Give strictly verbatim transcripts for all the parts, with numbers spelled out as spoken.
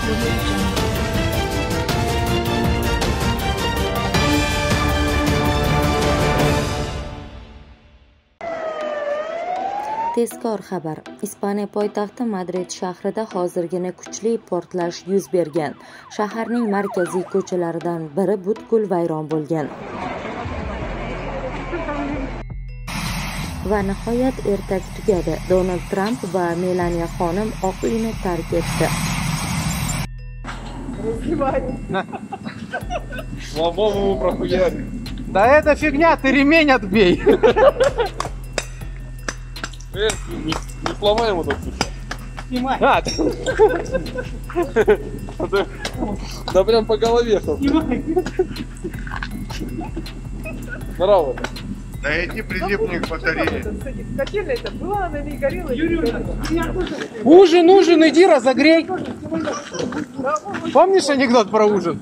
Tezkor xabar. Ispaniya poytaxti Madrid shahrida hozirgina kuchli portlash yuz bergan. Shaharning markaziy ko'chalaridan biri butkul vayron bo'lgan. Va nihoyat ertak tugadi. Donald Tramp va Melaniya xonim Oq uyni tark etdi. Слабому прохуяли. Да это фигня, ты ремень отбей. Э, не, не сломай ему тут. Снимай. А, да прям по голове. Снимай. Здорово. Да эти прилипни к батарее. Котельная это была, она не горела. Ужин, ужин, иди разогрей. Помнишь анекдот про ужин?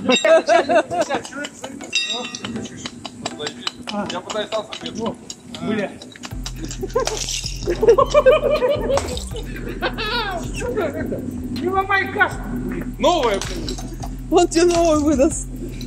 Я пытаюсь сам собі. Бля. Не ломай кашку. Новая. Он тебе новый выдаст.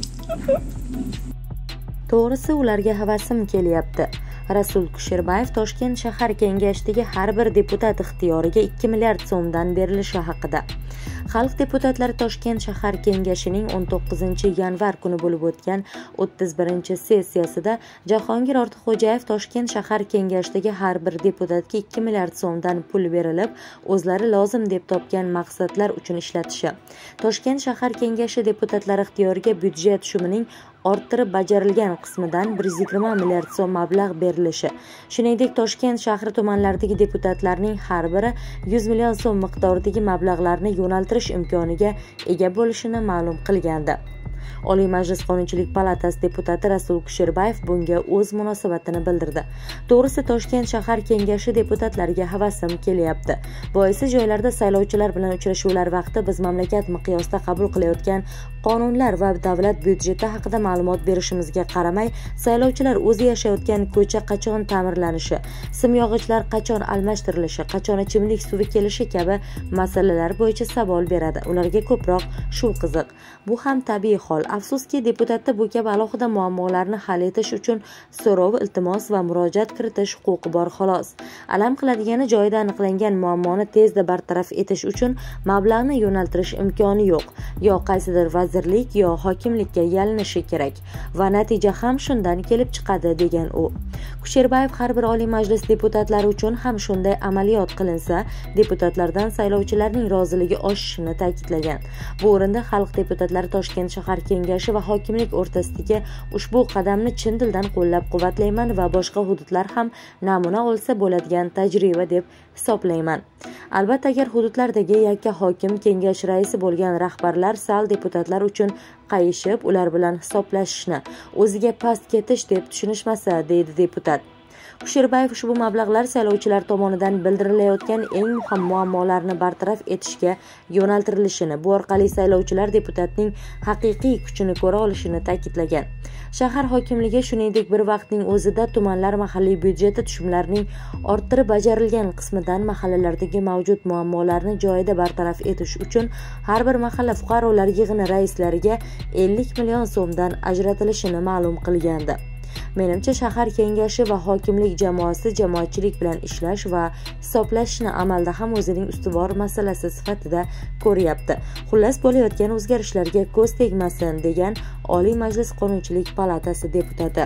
To'g'risi ularga havasim kelyapti. Rasul Kusherbayev Toshkent shahar kengashidagi har bir deputat ixtiyoriga ikki milliard so'mdan berilishi haqida. Xalq deputatlari Toshkent shahar kengashining o'n to'qqizinchi yanvar kuni bo'lib o'tgan o'ttiz birinchi sessiyasida Jahongir Ortiqxo'jayev Toshkent shahar kengashidagi har bir deputatga ikki milliard so'mdan pul berilib, o'zlari lozim deb topgan maqsadlar uchun ishlatishi. Toshkent shahar kengashi deputatlari ixtiyoriga byudjet tushumining orttirib bajarilgan qismidan bir yuz yigirma milliard so'm mablag' berilishi. Shuningdek, Toshkent shahri tumanlaridagi deputatlarning har biri yuz million so'm miqdoridagi mablag'larni yo'naltirish imkoniga ega bo'lishini ma'lum qilgandi. Oliy Majlis Qonunchilik palatasi deputati Rasul Kusherbayev bunga o'z munosabatini bildirdi. To'g'risi, Toshkent shahar kengashi deputatlariga havasim kelyapti. Boisi joylarda saylovchilar bilan uchrashuvlar vaqti biz mamlakat miqyosida qabul qilayotgan qonunlar va davlat byudjeti haqida ma'lumot berishimizga qaramay, saylovchilar o'zi yashayotgan ko'cha qachon ta'mirlanishi, simyog'ochlar qachon almashtirilishi, qachon ichimlik suvi kelishi kabi masalalar bo'yicha savol beradi. Ularga ko'proq shu qiziq. Bu ham tabiiy hol. Afsuski, deputatda bu kabi alohida muammolarni hal etish uchun so'rov, iltimos va murojaat kiritish huquqi bor xolos. Alam qiladigani joyida aniqlangan muammoni tezda bartaraf etish uchun mablag'ni yo'naltirish imkoni yo'q. Yo qaysidir vazirlik yo hokimlikka yalinishi kerak va natija ham shundan kelib chiqadi, degan u. Kusherbayev har bir Oliy Majlis deputatlari uchun ham shunday amaliyot qilinsa, deputatlardan saylovchilarning roziligi oshishini ta'kidlagan. Bu o'rinda xalq deputatlari Toshkent shahar kengashi va hokimlik o'rtasidagi ushbu qadamni chin dildan qo'llab-quvvatlayman va boshqa hududlar ham namuna olsa bo'ladigan tajriba deb hisoblayman. Albatta, agar hududlardagi yakka hokim, kengash raisi bo'lgan rahbarlar sal deputatlar uchun qayishib, ular bilan hisoblashishni o'ziga past ketish deb tushunishmasa, deydi deputat. Kusherbayev ushbu mablag'lar saylovchilar tomonidan bildirilayotgan eng muhim muammolarni bartaraf etishga yo'naltirilishini, bu orqali saylovchilar deputatning haqiqiy kuchini ko'ra olishini ta'kidlagan. Shahar hokimligi shuningdek bir vaqtning o'zida tumanlar mahalliy byudjeti tushumlarining orttirib bajarilgan qismidan mahallalardagi mavjud muammolarni joyida bartaraf etish uchun har bir mahalla fuqarolar yig'ini raislariga ellik million so'mdan ajratilishini ma'lum qilgandi. Menimcha, shahar kengashi va hokimlik jamoasi jamoatchilik bilan ishlash va hisoblashishni amalda ham o'zining ustuvor masalasi sifatida ko'ryapti. Xullas, bo'layotgan o'zgarishlarga ko'z tegmasin, degan Oliy Majlis Qonunchilik palatasi deputati.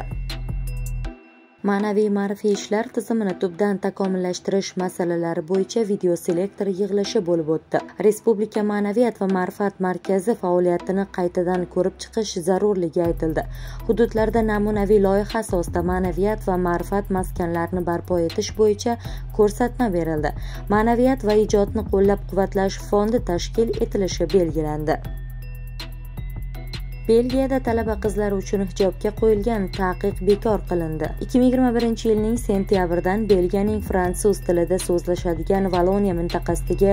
Ma'naviy ma'rifiy ishlar tizimini tubdan takomillashtirish masalalari bo'yicha video selektor yig'ilishi bo'lib o'tdi. Respublika Ma'naviyat va ma'rifat markazi faoliyatini qaytadan ko'rib chiqish zarurligi aytildi. Hududlarda namunaviy loyiha asosida ma'naviyat va ma'rifat maskanlarini barpo etish bo'yicha ko'rsatma berildi. Ma'naviyat va ijodni qo'llab-quvvatlash fondi tashkil etilishi belgilandi. Belgiyada talaba qizlar uchun hijobga qo'yilgan taqiq bekor qilindi. ikki ming yigirma birinchi yilning sentyabridan Belgiyaning fransuz tilida so'zlashadigan Valoniya mintaqasidagi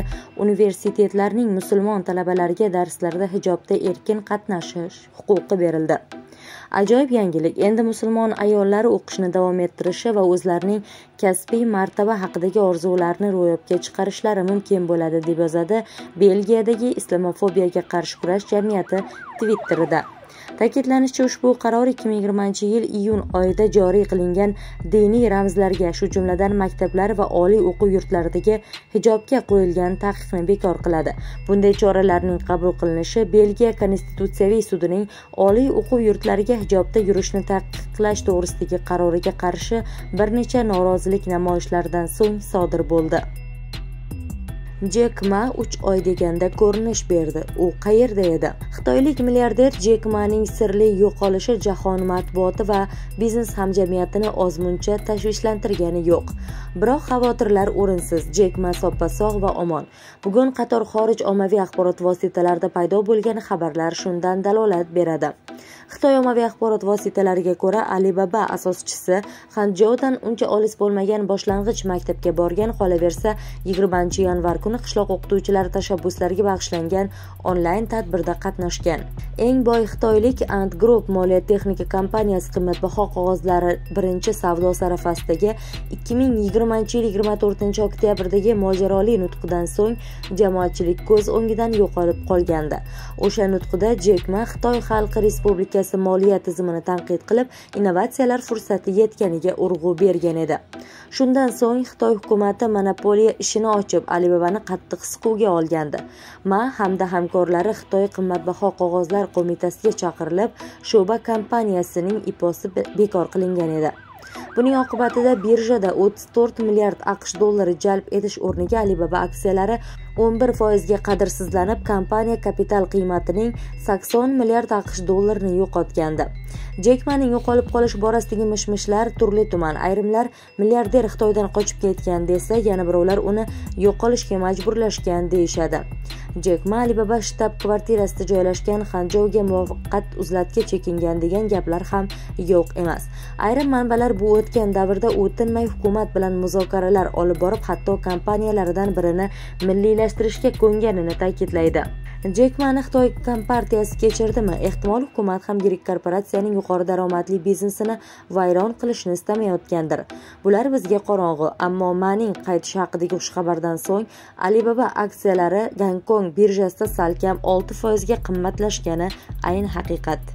universitetlarning musulmon talabalariga darslarda hijobda erkin qatnashish huquqi berildi. Ajoyib yangilik, endi musulmon ayollar o'qishni davom ettirishi va o'zlarining kasbiy martaba haqidagi orzularini ro'yobga chiqarishlari mumkin bo'ladi, deb yozadi Belgiyadagi Islamofobiyaga qarshi kurash jamiyati Twitterida. Ta'kidlanishicha, ushbu qaror ikki ming yigirmanchi yil iyun oyida joriy qilingan diniy ramzlarga, shu jumladan maktablar va oliy o'quv yurtlaridagi hijobga qo'yilgan taqiqni bekor qiladi. Bunday choralarning qabul qilinishi Belgiya Konstitutsiyaviy sudining oliy o'quv yurtlariga hijobda yurishni taqiqlash to'g'risidagi qaroriga qarshi bir necha norozilik namoyishlaridan so'ng sodir bo'ldi. Jek Ma uch oy deganda ko'rinish berdi. U qayerda edi? Xitoylik milliarder Jek Maning sirli yo'qolishi jahon matbuoti va biznes hamjamiyatini ozmuncha tashvishlantirgani yo'q. Biroq xavotirlar o'rinsiz. Jek Ma soppa-sog' va omon. Bugun qator xorij ommaviy axborot vositalarida paydo bo'lgan xabarlar shundan dalolat beradi. Xitoy ommaviy axborot vositalariga ko'ra, Alibaba asoschisi Hanjoudan uncha olis bo'lmagan boshlang'ich maktabga borgan, qolaversa yigirmanchi yanvar kuni qishloq o'qituvchilari tashabbuslariga bag'ishlangan onlayn tadbirda qatnashgan. Eng boy xitoylik Ant Group moliya texnika kompaniyasi qimmatbaho qog'ozlari birinchi savdo sarafasidagi ikki ming yigirmanchi yil yigirma to'rtinchi oktyabrdagi mojaroli nutqidan so'ng jamoatchilik ko'z o'ngidan yo'qolib qolgandi. O'sha nutqida Jek Ma Xitoy Xalq Respublikasi moliya tizimini tanqid qilib, innovatsiyalar fursati yetganiga urg'u bergan edi. Shundan so'ng Xitoy hukumati monopoliya ishini ochib, Alibabani qattiq siquvga olgandi. Ma hamda hamkorlari Xitoy qimmatbaho qog'ozlar qo'mitasiga chaqirilib, sho'ba kompaniyasining iposi bekor qilingan edi. Buning oqibatida birjada o'ttiz to'rt milliard AQSh dollari jalb etish o'rniga Alibaba aksiyalari o'n bir foizga qadrsizlanib, kompaniya kapital qiymatining sakson milliard AQSh dollarini yo'qotgandi. Jek Maning yo'qolib qolish borasidagi mishmishlar turli-tuman. Ayrimlar milliarder Xitoydan qochib ketgan desa, yana birovlar uni yo'qolishga majburlashgan deyishadi. Jek Ma Alibaba shtab-kvartirasida joylashgan Hanjouga muvaqqat uzlatga chekingan degan gaplar ham yo'q emas. Ayrim manbalar bu o'tgan davrda u tinmay hukumat bilan muzokaralar olib borib, hatto kompaniyalaridan birini milliylashtirishga ko'nganini ta'kidlaydi. Jek Mani Xitoy kompartiyasi kechirdimi? Ehtimol hukumat ham yirik korporatsiyaning yuqori daromadli biznesini vayron qilishni istamayotgandir. Bular bizga qorong'u, ammo Maning qaytishi haqidagi xushxabardan so'ng Alibaba aksiyalari Gonkong birjasida salkam olti foizga qimmatlashgani ayni haqiqat.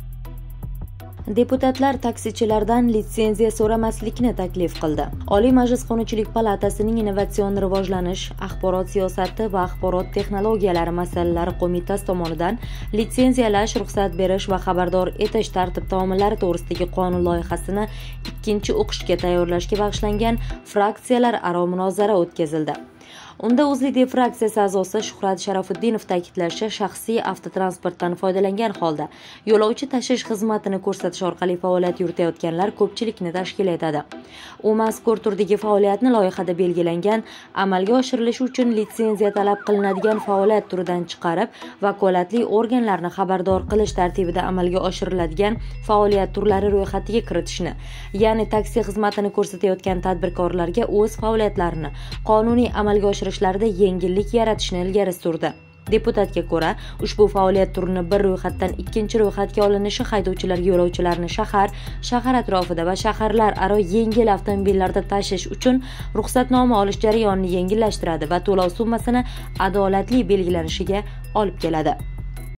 Deputatlar taksichilardan litsenziya so'ramaslikni taklif qildi. Oliy Majlis Qonunchilik palatasining Innovatsion rivojlanish, axborot siyosati va axborot texnologiyalari masalalari qo'mitasi tomonidan litsenziyalash, ruxsat berish va xabardor etish tartib-taomillari to'g'risidagi qonun loyihasini ikkinchi o'qishga tayyorlashga bag'ishlangan fraksiyalar aro munozara o'tkazildi. Unda O'zLiDeP fraksiyasi a'zosi Shuhrat Sharofuddinov ta'kidlashicha, shaxsiy avtotransportdan foydalangan holda yo'lovchi tashish xizmatini ko'rsatish orqali faoliyat yuritayotganlar ko'pchilikni tashkil etadi. U mazkur turdagi faoliyatni loyihada belgilangan amalga oshirilishi uchun litsenziya talab qilinadigan faoliyat turidan chiqarib, vakolatli organlarni xabardor qilish tartibida amalga oshiriladigan faoliyat turlari ro'yxatiga kiritishni, ya'ni taksi xizmatini ko'rsatayotgan tadbirkorlarga o'z faoliyatlarini qonuniy amalga oshirishlarida yengillik yaratishni ilgari surdi. Deputatga ko'ra, ushbu faoliyat turini bir ro'yxatdan ikkinchi ro'yxatga olinishi haydovchilarga yo'lovchilarni shahar, shahar atrofida va shaharlar aro yengil avtomobillarda tashish uchun ruxsatnoma olish jarayonini yengillashtiradi va to'lov summasini adolatli belgilanishiga olib keladi.